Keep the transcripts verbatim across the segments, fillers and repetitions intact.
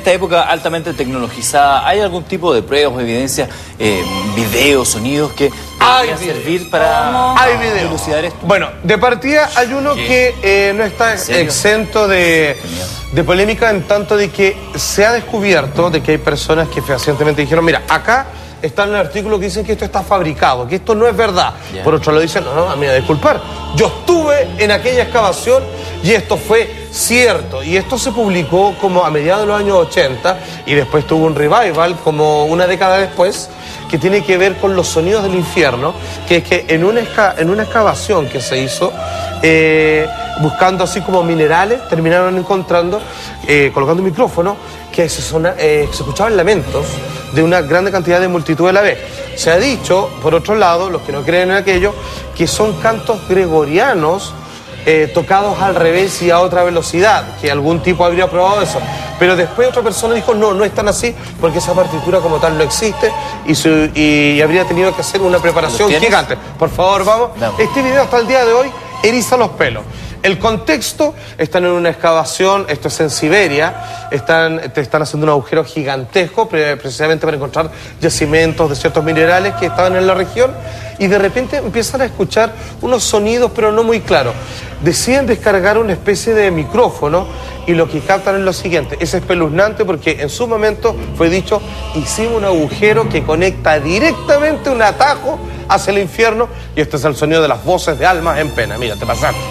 esta época altamente tecnologizada, ¿hay algún tipo de pruebas o evidencia, eh, videos, sonidos que podrían servir para hay videos. dilucidar esto? Bueno, de partida hay uno ¿Qué? que eh, no está exento de, de polémica en tanto de que se ha descubierto de que hay personas que fehacientemente dijeron, mira, acá está en el artículo que dicen que esto está fabricado, que esto no es verdad. Yeah. Por otro lado dicen, no, no, a mí me disculpar, yo estuve en aquella excavación y esto fue cierto. Y esto se publicó como a mediados de los años ochenta y después tuvo un revival como una década después, que tiene que ver con los sonidos del infierno, que es que en una, esca en una excavación que se hizo, eh, buscando así como minerales, terminaron encontrando, eh, colocando un micrófono, que se, sona, eh, se escuchaban lamentos de una grande cantidad de multitud a la vez. Se ha dicho, por otro lado, los que no creen en aquello, que son cantos gregorianos eh, tocados al revés y a otra velocidad, que algún tipo habría probado eso. Pero después otra persona dijo, no, no es tan así, porque esa partitura como tal no existe y, su, y, y habría tenido que hacer una preparación gigante. Por favor, vamos. No. Este video hasta el día de hoy eriza los pelos. El contexto, están en una excavación, esto es en Siberia, están, te están haciendo un agujero gigantesco precisamente para encontrar yacimientos de ciertos minerales que estaban en la región y de repente empiezan a escuchar unos sonidos pero no muy claros. Deciden descargar una especie de micrófono y lo que captan es lo siguiente, es espeluznante porque en su momento fue dicho, hicimos un agujero que conecta directamente un atajo hacia el infierno y este es el sonido de las voces de almas en pena. Mira, te pasaste.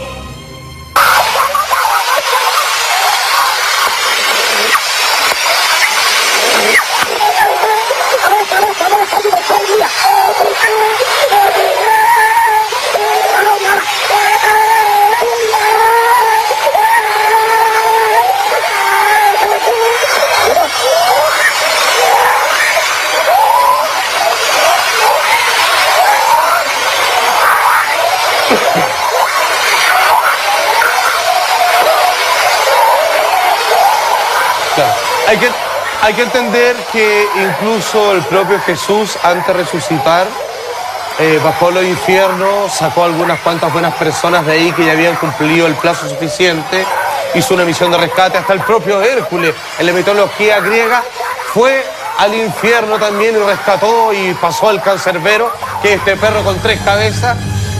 Hay que, hay que entender que incluso el propio Jesús, antes de resucitar, eh, bajó a los infiernos, sacó algunas cuantas buenas personas de ahí que ya habían cumplido el plazo suficiente, hizo una misión de rescate, hasta el propio Hércules, en la mitología griega, fue al infierno también y rescató y pasó al cancerbero, que es este perro con tres cabezas,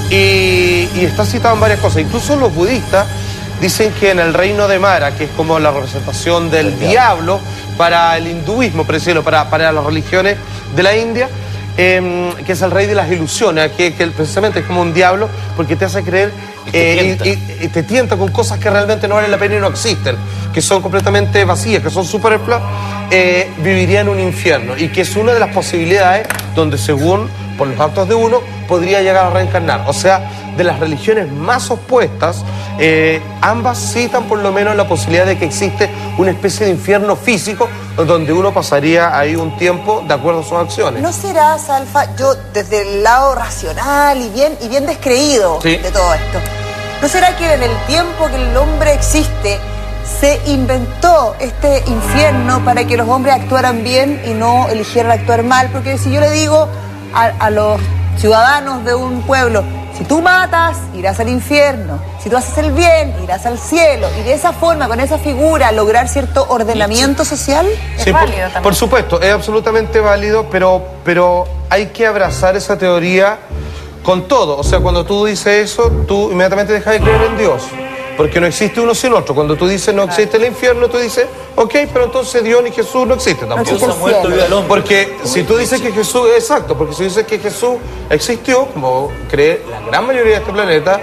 y, y está citado en varias cosas. Incluso los budistas dicen que en el reino de Mara, que es como la representación del el diablo para el hinduismo, por decirlo, para, para las religiones de la India, eh, que es el rey de las ilusiones, que, que precisamente es como un diablo porque te hace creer eh, y, y, y te tienta con cosas que realmente no valen la pena y no existen, que son completamente vacías, que son superfluas, eh, viviría en un infierno y que es una de las posibilidades donde según por los actos de uno podría llegar a reencarnar. O sea, de las religiones más opuestas, eh, ambas citan por lo menos la posibilidad de que existe una especie de infierno físico donde uno pasaría ahí un tiempo de acuerdo a sus acciones. ¿No será, Salfa, yo desde el lado racional y bien, y bien descreído ¿Sí? de todo esto, ¿no será que en el tiempo que el hombre existe se inventó este infierno para que los hombres actuaran bien y no eligieran actuar mal? Porque si yo le digo a, a los ciudadanos de un pueblo, si tú matas, irás al infierno. Si tú haces el bien, irás al cielo. Y de esa forma, con esa figura, lograr cierto ordenamiento social, es sí, válido por, también. Por supuesto, es absolutamente válido, pero, pero hay que abrazar esa teoría con todo. O sea, cuando tú dices eso, tú inmediatamente dejas de creer en Dios. Porque no existe uno sin otro. Cuando tú dices no existe el infierno, tú dices, ok, pero entonces Dios ni Jesús no existe tampoco. No existe el porque si tú dices que Jesús, exacto, porque si dices que Jesús existió, como cree la gran mayoría de este planeta,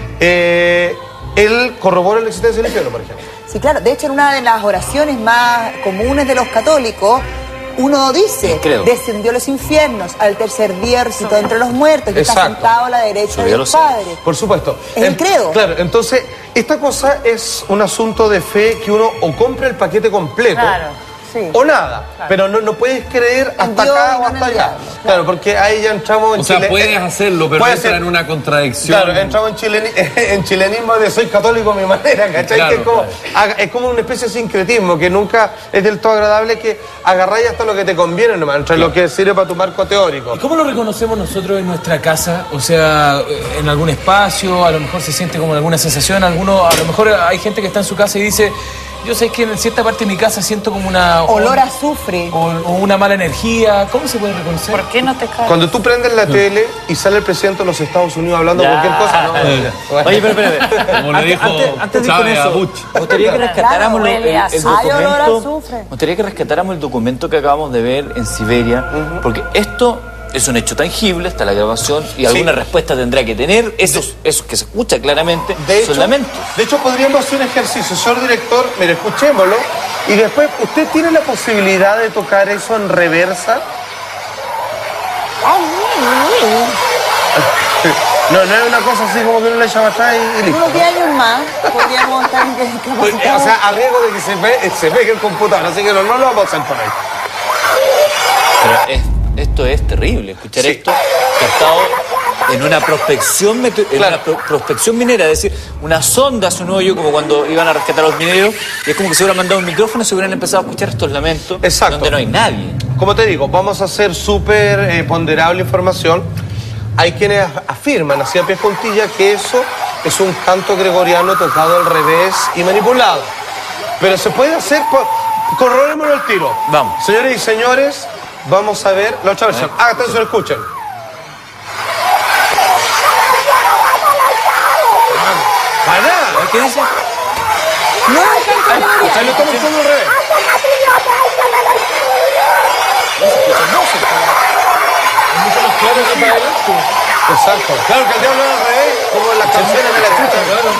eh, él corrobora la existencia del infierno, por ejemplo. Sí, claro. De hecho, en una de las oraciones más comunes de los católicos, uno dice, descendió a los infiernos, al tercer día resucitó entre los muertos, que está sentado a la derecha del Padre. Por supuesto. Es el credo. Claro, entonces, esta cosa es un asunto de fe que uno o compra el paquete completo, claro, sí. o nada, claro. pero no, no puedes creer hasta Dios acá o hasta allá. Claro. claro, porque ahí ya entramos en O sea, Chile, puedes hacerlo, pero entra ser, en una contradicción. Claro, entramos en, chileni, en chilenismo de soy católico a mi manera, ¿cachai? Claro, que es, como, claro. es como una especie de sincretismo, que nunca es del todo agradable, que agarráis hasta lo que te conviene nomás, entre claro. lo que sirve para tu marco teórico. ¿Y cómo lo reconocemos nosotros en nuestra casa? O sea, en algún espacio, a lo mejor se siente como alguna sensación, alguno, a lo mejor hay gente que está en su casa y dice, yo sé que en cierta parte de mi casa siento como una... Olor a azufre. O, o una mala energía. ¿Cómo se puede reconocer? ¿Por qué no te caes? Cuando tú prendes la tele y sale el presidente de los Estados Unidos hablando Ya. cualquier cosa, no. Oye, pero espérate. Como le Antes, dijo antes, antes de ir con Chávez a eso, Bush. me gustaría que rescatáramos Claro, el, huele a el azufre. Hay olor a documento. azufre. Me gustaría que rescatáramos el documento que acabamos de ver en Siberia, porque esto es un hecho tangible, está la grabación y alguna respuesta tendrá que tener. Eso, eso que se escucha claramente De hecho, son lamentos. de hecho, podríamos hacer un ejercicio, señor director, mire, escuchémoslo, y después, ¿usted tiene la posibilidad de tocar eso en reversa? No, no es una cosa así como que uno le echa para atrás y, y listo. Unos diez años más podríamos estar Pues, incapacitados. o sea, a riesgo de que se, ve, se pegue el computador, así que no, no lo vamos a hacer por ahí. Pero es- esto es terrible, escuchar Sí. esto captado en una prospección, meto- en Claro. una pro- prospección minera, es decir, una sonda hace un hoyo como cuando iban a rescatar a los mineros y es como que se hubieran mandado un micrófono y se hubieran empezado a escuchar estos lamentos Exacto. donde no hay nadie. Como te digo, vamos a hacer súper eh, ponderable información. Hay quienes af- afirman, así a pie juntilla, que eso es un canto gregoriano tocado al revés y manipulado. Pero se puede hacer, por... corroborémoslo al tiro. Vamos. Señores y señores, vamos a ver la otra versión. Ah, atención, escuchen. Para nada. ¿Qué dice? No, hay canto gregoriano. Ahí lo estamos haciendo al revés. Exacto. Claro que el diablo era al revés, como en las canciones de la chucha.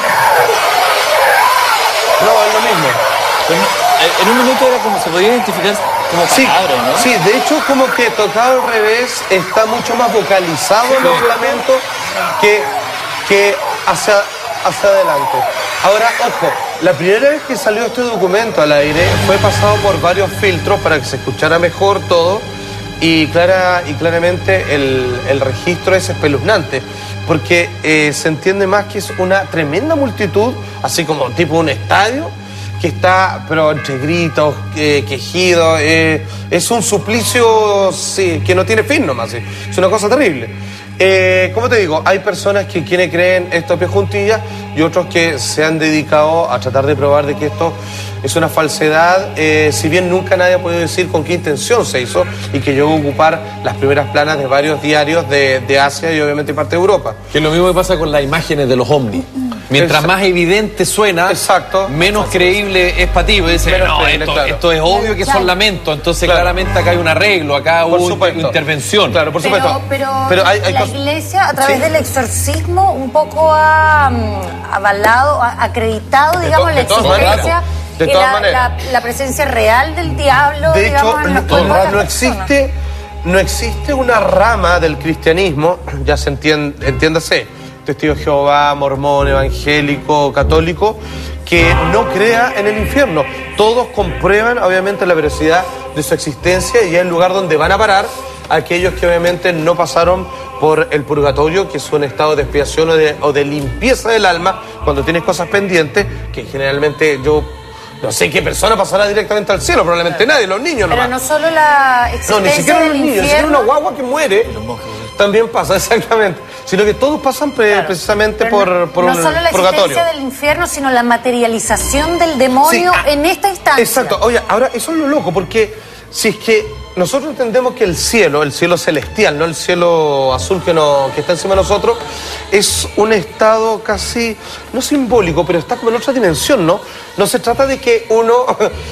No, es lo mismo. Pero no, eh, en un minuto era como se podía identificar como Sí, palabra, ¿no? sí, de hecho como que tocado al revés está mucho más vocalizado en los lamentos que, que hacia, hacia adelante. Ahora, ojo, la primera vez que salió este documento al aire fue pasado por varios filtros para que se escuchara mejor todo y, clara, y claramente el, el registro es espeluznante porque eh, se entiende más que es una tremenda multitud, así como tipo un estadio, que está, pero entre gritos, eh, quejidos, eh, es un suplicio sí, que no tiene fin nomás, sí. Es una cosa terrible. Eh, como te digo, hay personas que quienes creen esto a pie juntillas y otros que se han dedicado a tratar de probar de que esto es una falsedad, eh, si bien nunca nadie ha podido decir con qué intención se hizo y que llegó a ocupar las primeras planas de varios diarios de, de Asia y obviamente parte de Europa. Que es lo mismo que pasa con las imágenes de los ovnis. Mientras Exacto. más evidente suena, Exacto. menos creíble es para ti. Dice, Menos no, creíble, esto, claro. esto es obvio que son lamentos. Entonces, Claro. claramente acá hay un arreglo, acá Por hubo supuesto. intervención. Claro, por supuesto. Pero, pero, hay, hay la cosas- iglesia, a través Sí. del exorcismo, un poco ha mm, avalado, ha acreditado, De digamos, to- la de todas existencia, maneras. De que todas la, maneras. la- la presencia real del diablo, De digamos, hecho, en los no, cuerpos de las no personas. existe, no existe una rama del cristianismo, ya se entiende, entiéndase, testigo de Jehová, mormón, evangélico, católico, que no crea en el infierno. Todos comprueban, obviamente, la veracidad de su existencia y es el lugar donde van a parar aquellos que obviamente no pasaron por el purgatorio, que es un estado de expiación o de, o de limpieza del alma cuando tienes cosas pendientes, que generalmente yo no sé qué persona pasará directamente al cielo, probablemente nadie, los niños Pero nomás. no solo la No, existencia ni siquiera del los niños, ni siquiera infierno, una guagua que muere también pasa, exactamente. Sino que todos pasan pre- claro, precisamente pero por, no, por no un solo la purgatorio. existencia del infierno, sino la materialización del demonio Sí, ah, en esta instancia. Exacto. Oye, ahora eso es lo loco, porque si es que nosotros entendemos que el cielo, el cielo celestial, no el cielo azul que, no, que está encima de nosotros, es un estado casi, no simbólico, pero está como en otra dimensión, ¿no? No se trata de que uno,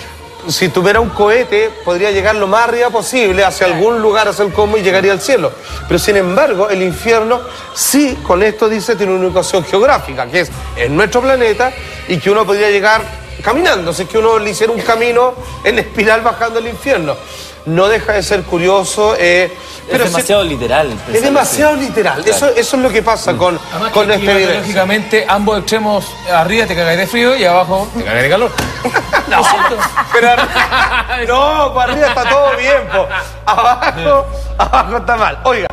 si tuviera un cohete, podría llegar lo más arriba posible, hacia algún lugar, hacia el cosmos y llegaría al cielo. Pero sin embargo, el infierno sí, con esto dice, tiene una ubicación geográfica, que es en nuestro planeta, y que uno podría llegar caminando, si es que uno le hiciera un camino en espiral bajando el infierno. No deja de ser curioso, eh, pero es demasiado sí, literal. es pensarlo demasiado así. literal. Claro. Eso, eso es lo que pasa con, Además con que esta evidencia. lógicamente ambos extremos, arriba te cagáis de frío y abajo te cagáis de calor. No, pero no, para arriba está todo bien, po. Abajo, abajo está mal. Oiga.